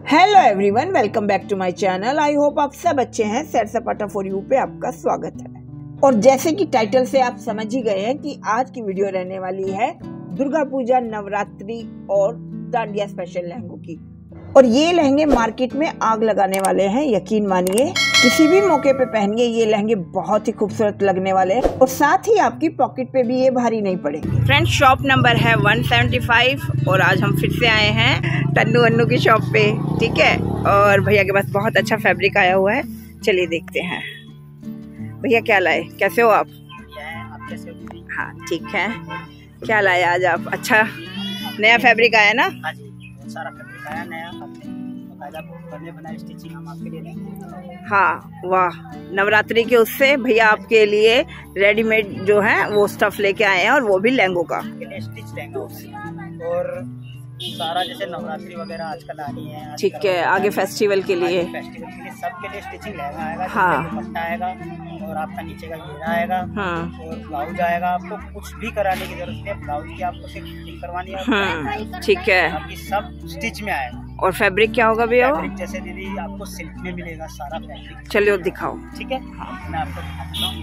Hello everyone, welcome back to my channel. I hope आप सब अच्छे हैं। सैर सपाटा फॉर यू पे आपका स्वागत है। और जैसे कि टाइटल से आप समझ ही गए हैं कि आज की वीडियो रहने वाली है दुर्गा पूजा, नवरात्रि और डांडिया स्पेशल लहंगों की। और ये लहंगे मार्केट में आग लगाने वाले हैं, यकीन मानिए। किसी भी मौके पे पहनिए, ये लहंगे बहुत ही खूबसूरत लगने वाले हैं और साथ ही आपकी पॉकेट पे भी ये भारी नहीं पड़ेंगे। फ्रेंड्स, शॉप नंबर है 175 और आज हम फिर से आए हैं टन्नू अन्नू की शॉप पे, ठीक है। और भैया के पास बहुत अच्छा फैब्रिक आया हुआ है, चलिए देखते हैं। भैया क्या लाए, कैसे हो आप? कैसे हो? हाँ ठीक है। क्या लाए आज आप? अच्छा नया फैब्रिक आया ना? हाँ जी, बहुत सारा फैब्रिक आया नया। बने बनाए स्टिचिंग हम आपके लिए लेंगे। हाँ वाह, नवरात्रि के उससे भैया आपके लिए रेडीमेड जो है वो स्टफ लेके आए हैं और वो भी लहंगों का स्टिच लहंगा उससे। और सारा जैसे नवरात्रि वगैरह आजकल आ रही है, ठीक है, आगे फेस्टिवल के लिए सबके लिए स्टिचिंग लहंगा आएगा। हाँ, दुपट्टा आएगा और आपका नीचे का घेरा आएगा। हाँ, और ब्लाउज आएगा। आपको कुछ भी कराने की जरूरत नहीं है, ब्लाउज की आपको सिर्फ फिटिंग करवानी है। हाँ ठीक है। बाकी सब स्टिच में आएगा। और फैब्रिक क्या होगा भैया? फैब्रिक जैसे दीदी आपको सिल्क में मिलेगा सारा फैब्रिक। चलिए दिखाओ। ठीक है, मैं आपको दिखाता हूँ।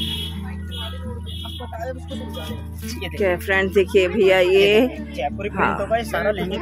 ठीक है फ्रेंड्स, देखिए भैया ये जयपुरी प्रिंट होगा, ये सारा लहंगे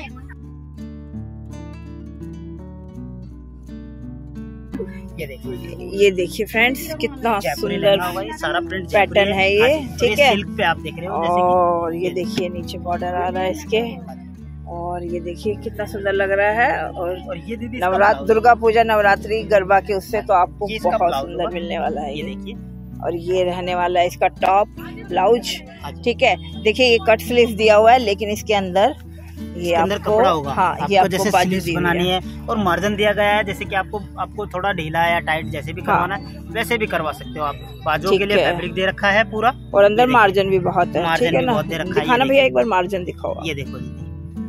ये देखिए फ्रेंड्स, कितना सुंदर सारा प्रिंट पैटर्न है ये, ठीक है। सिल्क पे आप देख रहे हो। और ये देखिए नीचे बॉर्डर आ रहा है इसके, और ये देखिए कितना सुंदर लग रहा है। और ये दीदी दुर्गा पूजा, नवरात्रि, गरबा के उससे तो आपको बहुत सुंदर मिलने वाला है। ये देखिए, और ये रहने वाला है इसका टॉप ब्लाउज, ठीक है। देखिए ये कट स्लीव दिया हुआ है, लेकिन इसके अंदर ये आपको कपड़ा होगा। हाँ, ये आपको बाजू बनानी है। और मार्जिन दिया गया है, जैसे कि आपको थोड़ा ढीला या टाइट जैसे भी करवाना है वैसे भी करवा सकते हो आप। बाजू के लिए फैब्रिक दे रखा है पूरा, और अंदर मार्जिन भी बहुत है, ठीक है ना। दिखाना भैया एक बार मार्जिन दिखाओ। ये देखो दीदी,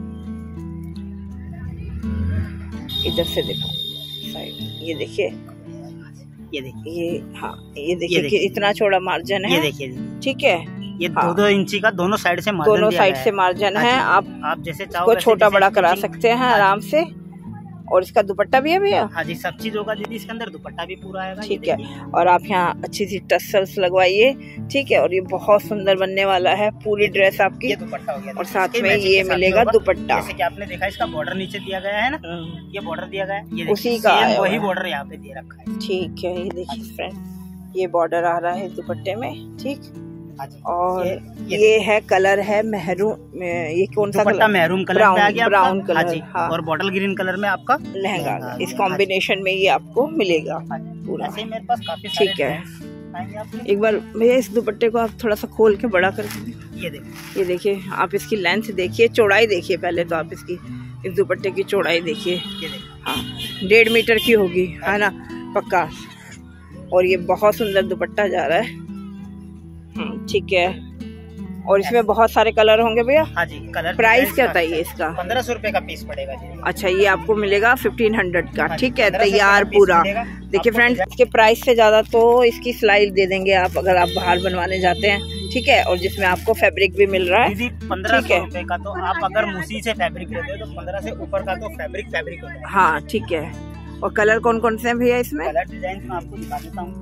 इधर से दिखाओ साइड, ये देखिए, ये देखिए, ये हाँ, ये देखिए कि इतना छोटा मार्जिन है। ये देखिए, ठीक है, ये 2-2 इंची का दोनों साइड से मार्जिन दोनों साइड से मार्जिन है। आप जैसे चाहो छोटा बड़ा करा सकते हैं आराम से। और इसका दुपट्टा भी है भैया? हाँ जी, सब चीज होगा दीदी इसके अंदर, दुपट्टा भी पूरा आएगा। ठीक है, और आप यहाँ अच्छी सी टसल्स लगवाइए, ठीक है। और ये बहुत सुंदर बनने वाला है पूरी ड्रेस आपकी। ये दुपट्टा हो गया, और साथ में ये मिलेगा दुपट्टा। जैसे कि आपने देखा इसका बॉर्डर नीचे दिया गया है ना, ये बॉर्डर दिया गया है, ये उसी का वही बॉर्डर यहाँ पे दे रखा है। ठीक है, ये देखिए फ्रेंड, ये बॉर्डर आ रहा है दुपट्टे में, ठीक। और ये है कलर है मेहरून, ये कौन सा कलर? मेहरून कलर पे आ गया, ब्राउन कलर। हाँ। और बॉटल ग्रीन कलर में आपका लहंगा, इस कॉम्बिनेशन में ये आपको मिलेगा पूरा। मेरे पास काफी ठीक है, एक बार भैया इस दुपट्टे को आप थोड़ा सा खोल के बड़ा करके ये देखिए। आप इसकी लेंथ देखिए, चौड़ाई देखिए पहले तो आप इसकी, इस दुपट्टे की चौड़ाई देखिए। हाँ, 1.5 मीटर की होगी, है ना, पक्का। और ये बहुत सुंदर दुपट्टा जा रहा है, ठीक है। और इसमें बहुत सारे कलर होंगे भैया? हाँ जी, कलर। प्राइस क्या बताइए इसका? 1500 रुपए का पीस पड़ेगा जी। अच्छा, ये आपको मिलेगा 1500 का, ठीक है, तैयार पूरा। देखिए फ्रेंड्स, इसके प्राइस से ज्यादा तो इसकी सिलाई दे देंगे आप अगर आप बाहर बनवाने जाते हैं, ठीक है। और जिसमें आपको फैब्रिक भी मिल रहा है दीदी 1500 रुपए का। तो आप अगर मुसी से फैब्रिक लेते हो तो 15 से ऊपर का तो फैब्रिक होता है। हाँ ठीक है। और कलर कौन कौन से हैं भैया इसमें? कलर डिजाइन मैं आपको दिखा देता हूँ।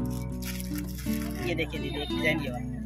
ये देखिए दीदी, एक डिजाइन ये वाला।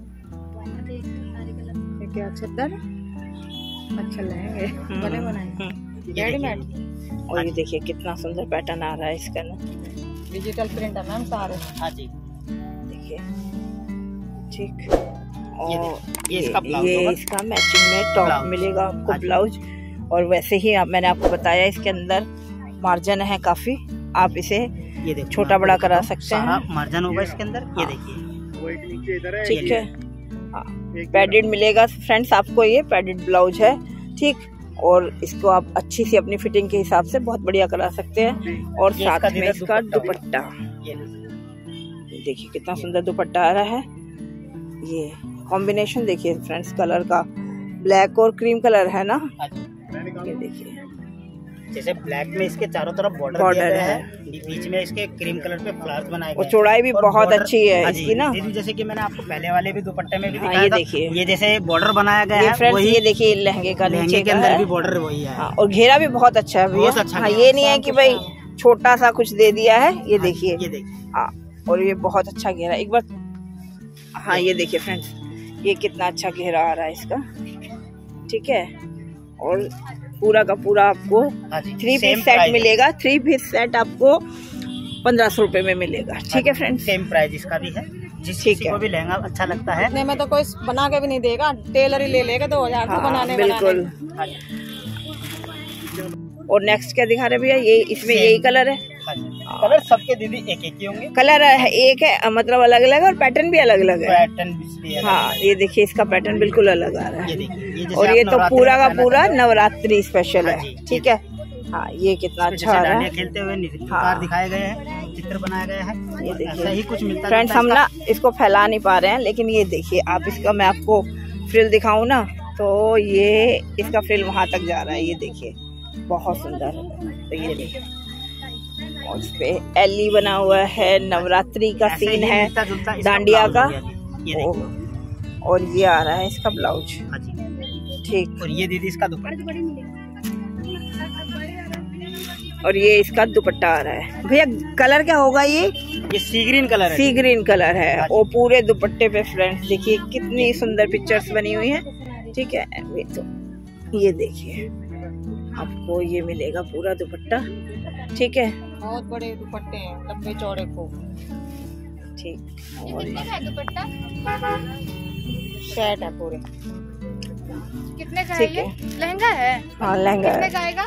क्या चद्दर, अच्छा लहंगे बने बनाए रेडीमेड। और ये देखिए कितना सुंदर पैटर्न आ रहा है इसका ना, डिजिटल प्रिंट है मैम सारे। हाँ जी, देखिए, ठीक। और ये इसका मैचिंग में टॉप मिलेगा आपको, ब्लाउज। और वैसे ही मैंने आपको बताया इसके अंदर मार्जिन है काफी, आप इसे ये छोटा बड़ा करा सकते हैं। मार्जिन होगा इसके अंदर, ये देखिए, ठीक है। पैडेड मिलेगा फ्रेंड्स आपको, ये पैडेड ब्लाउज है, ठीक। और इसको आप अच्छी सी अपनी फिटिंग के हिसाब से बहुत बढ़िया करा सकते हैं। और साथ में इसका दुपट्टा देखिए कितना सुंदर दुपट्टा आ रहा है। ये कॉम्बिनेशन देखिए फ्रेंड्स, कलर का ब्लैक और क्रीम कलर है ना, ये देखिए जैसे ब्लैक में इसके चारों तरफ बॉर्डर है, बीच में इसके क्रीम कलर पे फ्लावर्स बनाए गए। चौड़ाई भी बहुत अच्छी है इसकी ना। जैसे कि मैंने आपको पहले वाले भी दुपट्टे में भी दिखाया था। ये देखिए, ये जैसे बॉर्डर बनाया गया है वही। ये देखिए लहंगे का, लहंगे के अंदर भी बॉर्डर वही है। और घेरा भी बहुत अच्छा है भैया। हाँ, ये नहीं है कि भाई छोटा सा कुछ दे दिया है। ये देखिए, ये देखिए। हाँ, और ये बहुत अच्छा घेरा एक बार। हाँ, ये देखिए फ्रेंड्स, ये कितना अच्छा घेरा आ रहा है इसका। ठीक है, और पूरा का पूरा आपको 3 पीस सेट मिलेगा। 3 पीस सेट आपको 1500 रुपए में मिलेगा। ठीक है फ्रेंड्स, सेम प्राइस इसका भी है। जिस किसी को भी लहंगा अच्छा लगता है, इतने में तो कोई बना के भी नहीं देगा, टेलर ही ले लेगा 2000 को बनाने। बिल्कुल। और नेक्स्ट क्या दिखा रहे भैया? ये इसमें यही कलर है। कलर सबके दीदी एक एक ही होंगे। कलर एक है, मतलब अलग अलग है, और पैटर्न भी अलग अलग है। पैटर्न भी अलग। हाँ, ये देखिए इसका पैटर्न बिल्कुल अलग आ रहा है। और ये तो पूरा का पूरा नवरात्रि स्पेशल है। ठीक है। हाँ, ये कितना अच्छा आ रहा है। खेलते हुए नृत्यकार दिखाए गए हैं, चित्र बनाया गया है। ये देखिए, सही कुछ मिलता है फ्रेंड्स। हम ना इसको फैला नहीं पा रहे हैं, लेकिन ये देखिए आप इसका, मैं आपको फ्रिल दिखाऊं ना, तो ये इसका फ्रिल वहां तक जा रहा है। ये देखिए, बहुत सुंदर है। तो ये देखिए, और इस पे एली बना हुआ है, नवरात्रि का सीन है, डांडिया का। और ये आ रहा है इसका ब्लाउज। ठीक। और ये दीदी इसका दुपट्टा, और ये इसका दुपट्टा आ रहा है। भैया कलर क्या होगा? ये सी ग्रीन कलर है। सी ग्रीन कलर है। और पूरे दुपट्टे पे फ्रेंड्स देखिए कितनी सुंदर पिक्चर्स बनी हुई है। ठीक है, ये देखिए आपको ये मिलेगा पूरा दुपट्टा। ठीक है, बहुत बड़े दुपट्टे हैं, लंबे चौड़े को। ठीक। और दुपट्टा सेट है पूरे। कितने का है ये? लहंगा है। हाँ, लहंगा कितने का आएगा?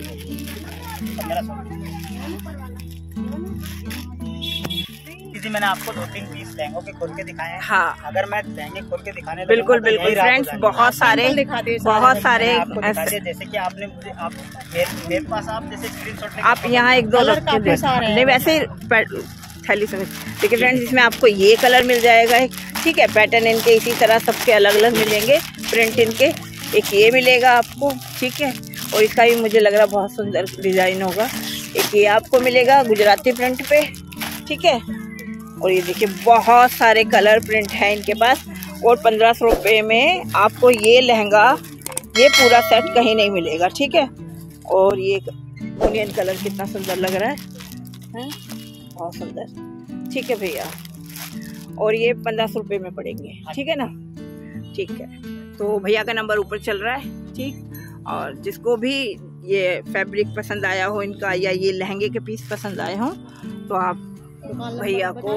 मैंने आपको 2-3 पीस लहंगों के खोल के दिखाए हैं। हाँ, अगर मैं लहंगे खोल के दिखाने बिल्कुल बिल्कुल फ्रेंड्स, बहुत सारे जैसे कि आपने मुझे मेरे पास आप जैसे स्क्रीनशॉट आप यहाँ 1-2 नहीं, वैसे थैली समझ। देखिए फ्रेंड्स, इसमें आपको ये कलर मिल जाएगा एक। ठीक है, पैटर्न इनके इसी तरह सबके अलग अलग मिलेंगे, प्रिंट इनके। एक ये मिलेगा आपको। ठीक है, और इसका भी मुझे लग रहा है बहुत सुंदर डिजाइन होगा। एक ये आपको मिलेगा गुजराती प्रिंट पे। ठीक है, और ये देखिए बहुत सारे कलर प्रिंट है इनके पास। और 1500 रुपये में आपको ये लहंगा, ये पूरा सेट कहीं नहीं मिलेगा। ठीक है, और ये ओनियन कलर कितना सुंदर लग रहा है, बहुत सुंदर। ठीक है भैया, और ये 1500 रुपये में पड़ेंगे। ठीक है ना? ठीक है, तो भैया का नंबर ऊपर चल रहा है। ठीक, और जिसको भी ये फैब्रिक पसंद आया हो इनका, या ये लहंगे के पीस पसंद आए हों, तो आप भैया को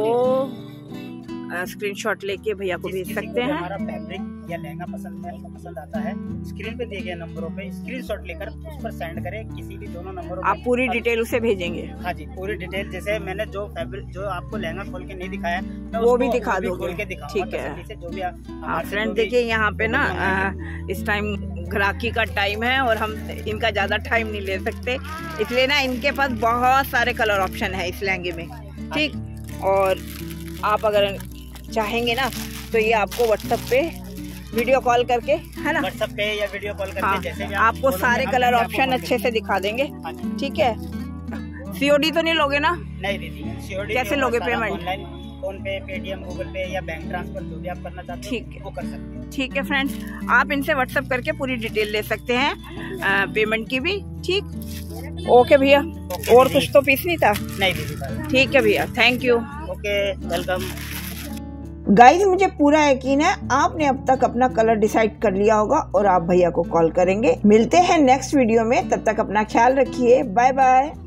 स्क्रीनशॉट लेके भैया को भेज सकते हैं। हमारा फैब्रिक या लहंगा पसंद आता है, स्क्रीन पे दिए गए नंबरों पे स्क्रीनशॉट लेकर उस पर सेंड करें। किसी भी दोनों नंबरों आप पूरी डिटेल उसे भेजेंगे। हाँ जी, पूरी डिटेल। जैसे मैंने जो फैब्रिक, जो आपको लहंगा खोल के नहीं दिखाया, वो भी दिखा दो, खोल के दिखाऊंगा। ठीक है। जो भी हाँ फ्रेंड, देखिए यहाँ पे ना इस टाइम ग्राहकी का टाइम है, और हम इनका ज्यादा टाइम नहीं ले सकते, इसलिए ना इनके पास बहुत सारे कलर ऑप्शन है इस लहंगे में। ठीक, और आप अगर चाहेंगे ना तो ये आपको व्हाट्सएप पे वीडियो कॉल करके, है ना, व्हाट्सएप पे या वीडियो कॉल करके, हाँ, जैसे भी आपको सारे कलर ऑप्शन अच्छे से दिखा देंगे। ठीक है, COD तो नहीं लोगे ना? नहीं दीदी, COD कैसे लोगे payment? Online, PhonePe, Paytm, Google Pay या बैंक ट्रांसफर, जो भी आप करना चाहते हैं ठीक है, वो कर सकते हैं। ठीक है फ्रेंड्स, आप इनसे व्हाट्सएप करके पूरी डिटेल ले सकते हैं, पेमेंट की भी। ठीक, ओके भैया। और कुछ तो पीस नहीं था? नहीं दीदी। ठीक है भैया, thank you. Okay, welcome. Guys, मुझे पूरा यकीन है आपने अब तक अपना कलर डिसाइड कर लिया होगा और आप भैया को कॉल करेंगे। मिलते हैं नेक्स्ट वीडियो में, तब तक अपना ख्याल रखिए। Bye bye.